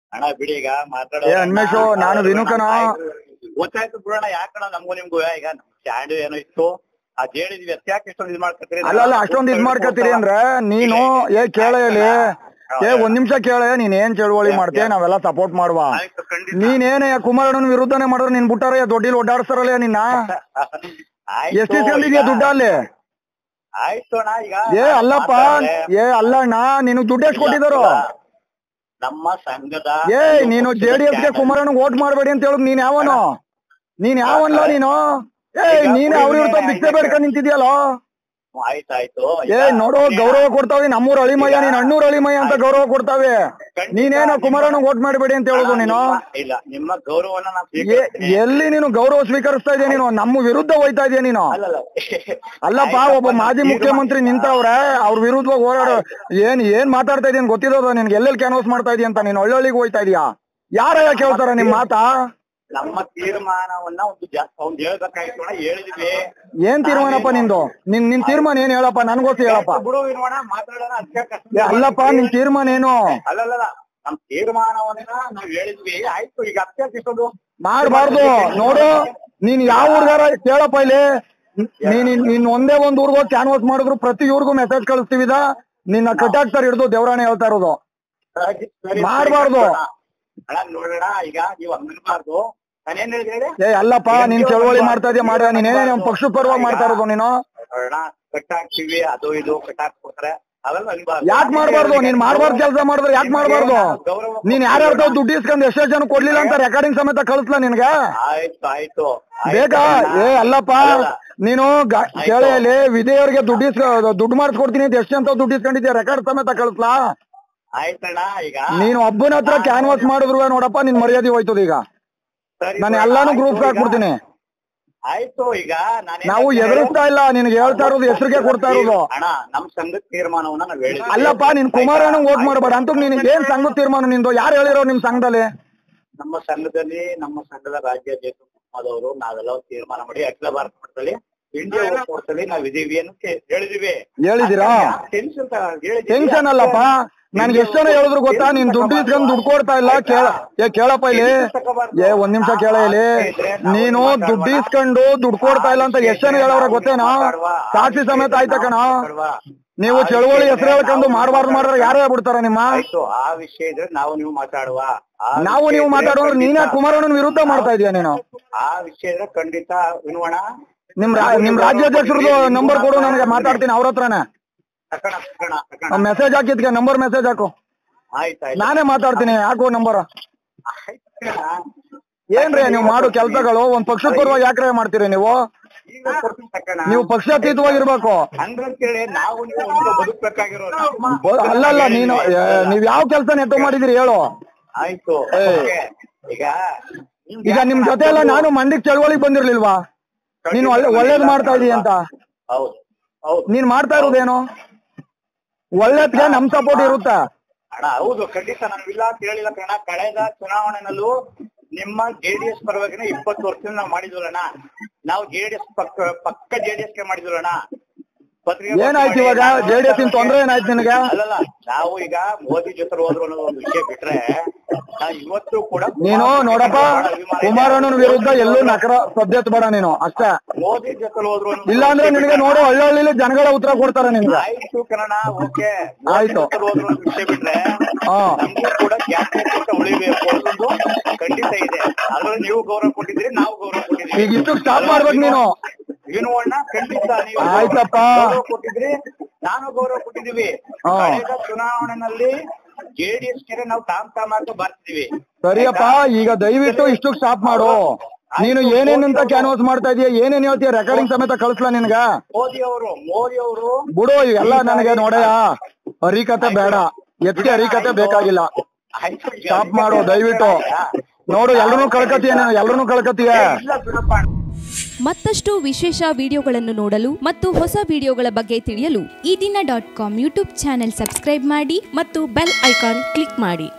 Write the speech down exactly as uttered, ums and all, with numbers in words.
ಅಣ್ಣ ಬಿಡಿ ಈಗ ಮಾತಾಡೋ ಅನ್ಮೇಶು ನಾನು ವಿನುಕನ ಗೊತ್ತಾಯ್ತು ಬಿಡೋಣ ಯಾಕಣ ನಮಗೂ ನಿಮ್ಗೂ ಈಗ ಸ್ಟ್ಯಾಂಡ್ ಏನೋ ಇತ್ತು ಅದ್ ಹೇಳಿದ್ವಿ ಯಾಕೆ ಇಷ್ಟೊಂದು ಇದ್ ಮಾಡ್ಕೊತೀರಿ ಅಲ್ಲ ಅಲ್ಲ ಅಷ್ಟೊಂದು ಇದ್ ಮಾಡ್ಕೊತೀರಿ ಅಂದ್ರೆ ನೀನು ಏ ಕೇಳಿ ಏ ಒಂದ್ ನಿಮಿಷ ಕೇಳ ನೀನ್ ಏನ್ ಚಳುವಳಿ ಮಾಡ್ತೀಯ ನಾವೆಲ್ಲ ಸಪೋರ್ಟ್ ಮಾಡುವ ನೀನೇನೇ ಕುಮಾರಣ್ಣನ ವಿರುದ್ಧನೇ ಮಾಡಿದ್ರೆ ನಿನ್ ಬಿಟ್ಟಾರ ದೊಡ್ಡಿಲ್ ಓಡಾಡ್ತಾರಲ್ಲ ನಿನ್ನ ಎಷ್ಟು ಇಸ್ಕೊಂಡಿದ್ಯಾ ದುಡ್ಡ ಅಲ್ಲಿ ಆಯ್ತು ಅಣ್ಣ ಈಗ ಏ ಅಲ್ಲಪ್ಪ ಏ ಅಲ್ಲಣ್ಣ ನಿನಗ್ ದುಡ್ಡು ಎಷ್ಟು ಕೊಟ್ಟಿದಾರು ನಮ್ಮ ಸಂಘದ ಏ ನೀನು ಜೆಡಿಎಸ್ ಗೆ ಕುಮಾರಣ್ಣ ವೋಟ್ ಮಾಡ್ಬೇಡಿ ಅಂತ ಹೇಳುದು ನೀನ್ ಯಾವನು ನೀನ್ ಯಾವನ್ಲ ನೀನು ಏ ನೀನ್ ಅವ್ರ ಇರ್ತಾವ ಭಿಕ್ಷೆ ಬೇಡ್ಕೊಂಡ್ ನಿಂತಿದ್ಯಲ್ಲೋ ಆಯ್ತಾಯ್ತು ಏ ನೋಡೋ ಗೌರವ ಕೊಡ್ತಾವೆ ನಮ್ಮೂರ್ ಅಳಿಮಯ್ಯ ನೀನ್ ಅಣ್ಣೂರ್ ಅಳಿಮಯ್ಯ ಅಂತ ಗೌರವ ಕೊಡ್ತಾವೆ ನೀನೇನೋ ಕುಮಾರಣ್ಣ ವೋಟ್ ಮಾಡ್ಬೇಡಿ ಅಂತ ಹೇಳುದು ನೀನು ಇಲ್ಲ ನಿಮ್ಮ ಗೌರವನ ಎಲ್ಲಿ ನೀನು ಗೌರವ ಸ್ವೀಕರಿಸ್ತಾ ಇದೆಯಾ ನೀನು ನಮ್ಮ ವಿರುದ್ಧ ಹೋಯ್ತಾ ಇದೆಯಾ ನೀನು ಅಲ್ಲಪ್ಪ ಒಬ್ಬ ಮಾಜಿ ಮುಖ್ಯಮಂತ್ರಿ ನಿಂತವ್ರೆ ಅವ್ರ ವಿರುದ್ಧ ಹೋರಾಡ ಏನ್ ಏನ್ ಮಾತಾಡ್ತಾ ಇದೀನಿ ಗೊತ್ತಿರೋದು ನಿನ್ಗೆ ಎಲ್ಲೆಲ್ಲಿ ಕ್ಯಾನ್ವಾಸ್ ಮಾಡ್ತಾ ಇದೀಯ ಅಂತ ನೀನ್ ಒಳ್ಳೊಳ್ಳಿಗೆ ಹೋಯ್ತಾ ಇದೀಯಾ ಯಾರ ಕೇಳ್ತಾರ ನಿಮ್ ಮಾತಾ ನಮ್ಮ ತೀರ್ಮಾನವನ್ನ ಒಂದು ಜಾಸ್ತಿ ಹೇಳ್ಬೇಕಾಯ್ತು ಹೇಳಿದ್ವಿ ಏನ್ ತೀರ್ಮಾನಪ್ಪ ನಿಂದು ನಿನ್ ನಿನ್ ತೀರ್ಮಾನ ಏನ್ ಹೇಳಪ್ಪ ನನ್ಗೋಸ್ಕರ ಹೇಳಪ್ಪ ಬಿಡು ವಿನೋಣ ಮಾತಾಡೋಣ ಅಲ್ಲಪ್ಪ ನಿನ್ ತೀರ್ಮಾನ ಏನು ಅಲ್ಲಲ್ಲ ನಮ್ ತೀರ್ಮಾನವನ್ನ ನಾವ್ ಹೇಳಿದ್ವಿ ಆಯ್ತು ಈಗ ಅತ್ಯಾಕಿಸೋದು ಮಾಡ್ಬಾರ್ದು ನೋಡು ನೀನ್ ಯಾವ ಊರ್ಗಾರ ಕೇಳಪ್ಪ ಇಲ್ಲಿ ನೀನ್ ನೀನ್ ಒಂದೇ ಒಂದ್ ಊರ್ಗೋ ಕ್ಯಾನ್ವಾಸ್ ಮಾಡಿದ್ರು ಪ್ರತಿ ಊರ್ಗೂ ಮೆಸೇಜ್ ಕಳಿಸ್ತೀವಿದ ನಿನ್ನ ಕಟ್ಟಾಕ್ತಾರ ಹಿಡ್ದು ದೇವರಾಣೆ ಹೇಳ್ತಾ ಇರೋದು ಮಾಡ್ಬಾರ್ದು ಅಣ್ಣ ನೋಡೋಣ ಈಗ ನೀವ್ ಹಂಗನ್ಬಾರ್ದು ನಾನೇನ್ ಹೇಳಿದ್ರೆ ಏ ಅಲ್ಲಪ್ಪ ನೀನ್ ಚಳವಳಿ ಮಾಡ್ತಾ ಇದೀಯ ಮಾಡ ನೀನೇನೇ ನಮ್ ಪಕ್ಷದ ಪರವಾಗಿ ಮಾಡ್ತಾ ಇರೋದು ನೀನು ನೋಡೋಣ ಕಟ್ಟಾಕ್ತಿವಿ ಅದು ಇದು ಕಟ್ಟಾಕ್ಕೊಡ್ತಾರೆ ಯಾಕೆ ಮಾಡ್ಬಾರ್ದು ನೀನ್ ಮಾಡ್ಬಾರ್ದು ಕೆಲಸ ಮಾಡಿದ್ರೆ ಯಾಕೆ ಮಾಡ್ಬಾರ್ದು ನೀನ್ ಯಾರ್ಯಾರ್ದೋ ದುಡ್ಡು ಇಸ್ಕೊಂಡ್ ಎಷ್ಟೋ ಜನ ಕೊಡ್ಲಿಲ್ಲ ಅಂತ ರೆಕಾರ್ಡಿಂಗ್ ಸಮೇತ ಕಳಿಸ್ಲಾ ನಿನ್ಗೆ ಆಯ್ತು ಆಯ್ತು ಬೇಕಾ ಏ ಅಲ್ಲಪ್ಪ ನೀನು ಕೇಳಿ ವಿಜಯವ್ರಿಗೆ ದುಡ್ಡು ಇಸ್ಕ ದುಡ್ಡು ಮಾಡಿಸ್ಕೊಡ್ತೀನಿ ಅಂತ ಎಷ್ಟು ಅಂತ ದುಡ್ಡು ಇಸ್ಕೊಂಡಿದ್ಯಾ ರೆಕಾರ್ಡ್ ಸಮೇತ ಕಳಿಸ್ಲಾ ಆಯ್ತಣ್ಣ ಈಗ ನೀನು ಒಬ್ಬನ ಹತ್ರ ಕ್ಯಾನ್ವಾಸ್ ಮಾಡಿದ್ರು ನೋಡಪ್ಪ ನಿನ್ ಮರ್ಯಾದೆ ಹೋಯ್ತದ ಈಗ ನಾನು ಎಲ್ಲಾನು ಗ್ರೂಪ್ ಹಾಕ್ಬಿಡ್ತೀನಿ ಆಯ್ತು ಈಗ ನಾವು ಎದುರಿಸ್ತಾ ಇಲ್ಲ ನಿನ್ಗೆ ಹೇಳ್ತಾ ಇರೋದು ಹೆಸರಿಗೆ ಕೊಡ್ತಾ ಇರೋದು ಅಣ್ಣ ನಮ್ ಸಂಘದ ತೀರ್ಮಾನವನ್ನ ನಾವ್ ಹೇಳಿ ಅಲ್ಲಪ್ಪ ನೀನ್ ಕುಮಾರಣ್ಣ ವೋಟ್ ಮಾಡಬೇಡ ಅಂತ ನಿನ್ಗೆ ಏನ್ ಸಂಘದ ತೀರ್ಮಾನ ನಿಂದು ಯಾರು ಹೇಳಿರೋ ನಿಮ್ ಸಂಘದಲ್ಲಿ ನಮ್ಮ ಸಂಘದಲ್ಲಿ ನಮ್ಮ ಸಂಘದ ರಾಜ್ಯಾಧ್ಯಕ್ಷ ಆದವರು ನಾವೆಲ್ಲ ತೀರ್ಮಾನ ಮಾಡಿ ಅಖಿಲ ಭಾರತ ಮಟ್ಟದಲ್ಲಿ ಇಂಡಿಯಾ ಒಕ್ಕೂಟದಲ್ಲಿ ನಾವ್ ಇದೀವಿ ಅಂತ ಹೇಳಿದಿವಿ ಹೇಳಿದಿರಾ ಟೆನ್ಷನ್ ಅಲ್ಲಪ್ಪ ನನ್ಗೆ ಎಷ್ಟು ಜನ ಹೇಳಿದ್ರು ಗೊತ್ತಾ ನೀನ್ ದುಡ್ಡು ಇಸ್ಕೊಂಡ್ ದುಡ್ಡು ಕೊಡ್ತಾ ಇಲ್ಲ ಕೇಳ ಏ ಕೇಳಪ್ಪ ಇಲ್ಲಿ ಏ ಒಂದ್ ನಿಮಿಷ ಕೇಳ ಇಲ್ಲಿ ನೀನು ದುಡ್ಡು ಇಸ್ಕೊಂಡು ದುಡ್ಡು ಕೊಡ್ತಾ ಇಲ್ಲ ಅಂತ ಎಷ್ಟು ಜನ ಹೇಳವ್ರ ಗೊತ್ತೇನಾ ಸಾಕ್ಷಿ ಸಮೇತ ಆಯ್ತ ಕಣ ನೀವು ಚಳವಳಿ ಹೆಸರು ಹೇಳ್ಕೊಂಡು ಮಾಡಬಾರ್ದು ಮಾಡಿದ್ರೆ ಯಾರೇ ಬಿಡ್ತಾರ ನಿಮ್ಮ ಆ ವಿಷಯ ಇದ್ರೆ ನಾವು ನೀವು ಮಾತಾಡುವ ನಾವು ನೀವು ಮಾತಾಡುವ ನೀನೇ ಕುಮಾರಣ್ಣನ ವಿರುದ್ಧ ಮಾಡ್ತಾ ಇದೀಯ ನೀನು ಆ ವಿಷಯ ಇದ್ರೆ ಖಂಡಿತ ವಿನೋಣ ನಿಮ್ ನಿಮ್ ರಾಜ್ಯಾಧ್ಯಕ್ಷರದು ನಂಬರ್ ಕೊಡು ನನಗೆ ಮಾತಾಡ್ತೀನಿ ಅವ್ರ ಹತ್ರನೇ ಮೆಸೇಜ್ ಹಾಕಿದ್ಕೆ ನಂಬರ್ ಮೆಸೇಜ್ ಹಾಕು ನಾನೇ ಮಾತಾಡ್ತೀನಿ ಹಾಕು ನಂಬರ್ ಏನ್ರಿ ನೀವು ಮಾಡೋ ಕೆಲ್ಸಗಳು ಒಂದ್ ಪಕ್ಷದ ಪರವಾಗಿ ಯಾಕ್ರೆ ಮಾಡ್ತೀರಿ ನೀವು ನೀವು ಪಕ್ಷಾತೀತವಾಗಿರ್ಬೇಕು ಅಲ್ಲಲ್ಲ ನೀನು ನೀವ್ ಯಾವ ಕೆಲ್ಸ ನೆಟ್ಟು ಮಾಡಿದಿರಿ ಹೇಳು ಆಯ್ತು ಈಗ ನಿಮ್ ಜೊತೆ ಎಲ್ಲ ನಾನು ಮಂಡಿಗ್ ಚಳವಳಿಗೆ ಬಂದಿರ್ಲಿಲ್ವಾ ನೀನ್ ಒಳ್ಳೆ ಒಳ್ಳೇದ್ ಮಾಡ್ತಾ ಇದೀಯ ಅಂತ ನೀನ್ ಮಾಡ್ತಾ ಇರೋದೇನು ಒಳ್ಳೇದ್ಗೆ ನಮ್ ಸಪೋರ್ಟ್ ಇರುತ್ತಾ ಅಣ್ಣ ಹೌದು ಖಂಡಿತ ನಾವಿಲ್ಲ ಅಂತ ಹೇಳಿಲ್ಲ ಕಣ ಕಳೆದ ಚುನಾವಣೆನಲ್ಲೂ ನಿಮ್ಮ ಜೆಡಿಎಸ್ ಪರವಾಗಿನ ಇಪ್ಪತ್ತು ವರ್ಷದಿಂದ ನಾವು ಮಾಡಿದ್ವಲ್ಲಣ್ಣ ನಾವು ಜೆಡಿಎಸ್ ಪಕ್ಕ ಪಕ್ಕ ಜೆಡಿಎಸ್ ಗೆ ಮಾಡಿದ್ವಲ್ಲಣ್ಣ ಏನಾಯ್ತು ಇವಾಗ ಜೆಡಿಎಸ್ ಇನ್ ತೊಂದ್ರೆ ಏನಾಯ್ತು ನಿನಗೆ ಅಲ್ಲಲ್ಲ ನಾವು ಈಗ ಮೋದಿ ಜೊತೆ ಹೋದ್ರು ಅನ್ನೋ ಒಂದು ವಿಷಯ ಬಿಟ್ರೆ ಇವತ್ತು ಕೂಡ ನೀನು ನೋಡಪ್ಪ ಕುಮಾರಣ್ಣನ ವಿರುದ್ಧ ಎಲ್ಲೂ ನಕರ ಸದ್ಯತ್ ಬೇಡ ನೀನು ಅಷ್ಟೇ ಮೋದಿ ಜೊತೆ ಹೋದ್ರು ಇಲ್ಲಾಂದ್ರೆ ನಿನಗೆ ನೋಡು ಹಳ್ಳಿ ಜನಗಳ ಉತ್ತರ ಕೊಡ್ತಾರೆ ನಿಮ್ಗೆ ಆಯ್ತು ಕನ್ನಡ ಓಕೆ ಆಯ್ತು ಹೋದ್ರು ಅನ್ನೋ ವಿಷಯ ಬಿಟ್ರೆ ನಮ್ಗೂ ಕೂಡ ಜಾತಿ ಉಳಿಬೇಕು ಅನ್ನೋದು ಖಂಡಿತ ಇದೆ ಅದ್ರಲ್ಲಿ ನೀವು ಗೌರವ ಕೊಟ್ಟಿದ್ರಿ ನಾವು ಗೌರವ ಕೊಟ್ಟಿದ್ರಿ ಈಗ ಇಷ್ಟು ಸ್ಟಾಪ್ ಮಾಡ್ಬೇಕು ನೀನು ಏನು ಅಣ್ಣ ಖಂಡಿತ ನೀವು ಆಯ್ತಪ್ಪ ಕೊಟ್ಟಿದ್ರಿ ನಾನು ಗೌರವ ಕೊಟ್ಟಿದೀವಿ ಕಳೆದ ಚುನಾವಣೆಯಲ್ಲಿ ಜೆಡಿಎಸ್ ಗೆ ನಾವು ತಾಮ್ ತಾಮ್ ಅಂತ ಬರ್ತಿದೀವಿ ಸರಿಯಪ್ಪ ಈಗ ದಯವಿಟ್ಟು ಇಷ್ಟು ಸ್ಟಾಪ್ ಮಾಡು ನೀನು ಏನೇನಂತ ಕ್ಯಾನ್ವಾಸ್ ಮಾಡ್ತಾ ಇದೀಯ ಏನೇನ್ ಹೇಳ್ತೀಯ ರೆಕಾರ್ಡಿಂಗ್ ಸಮೇತ ಕಳಿಸ್ಲಾ ನಿನ್ಗ ಮೋದಿ ಅವರು ಮೋದಿ ಅವರು ಬಿಡು ಎಲ್ಲ ನನಗೆ ನೋಡಯ್ಯ ಹರಿಕತೆ ಬೇಡ ಎತ್ತಿಗೆ ಹರಿಕತೆ ಬೇಕಾಗಿಲ್ಲ ಸ್ಟಾಪ್ ಮಾಡು ದಯವಿಟ್ಟು ನೋಡು ಎಲ್ರೂ ಕಳ್ಕತೀಯ ನೀನು ಎಲ್ರೂ ಕಳ್ಕತೀಯ ಮತ್ತಷ್ಟು ವಿಶೇಷ ವಿಡಿಯೋಗಳನ್ನು ನೋಡಲು ಮತ್ತು ಹೊಸ ವಿಡಿಯೋಗಳ ಬಗ್ಗೆ ತಿಳಿಯಲು ಈ ದಿನ dot com YouTube channel subscribe ಮಾಡಿ ಮತ್ತು ಬೆಲ್ ಐಕಾನ್ ಕ್ಲಿಕ್ ಮಾಡಿ.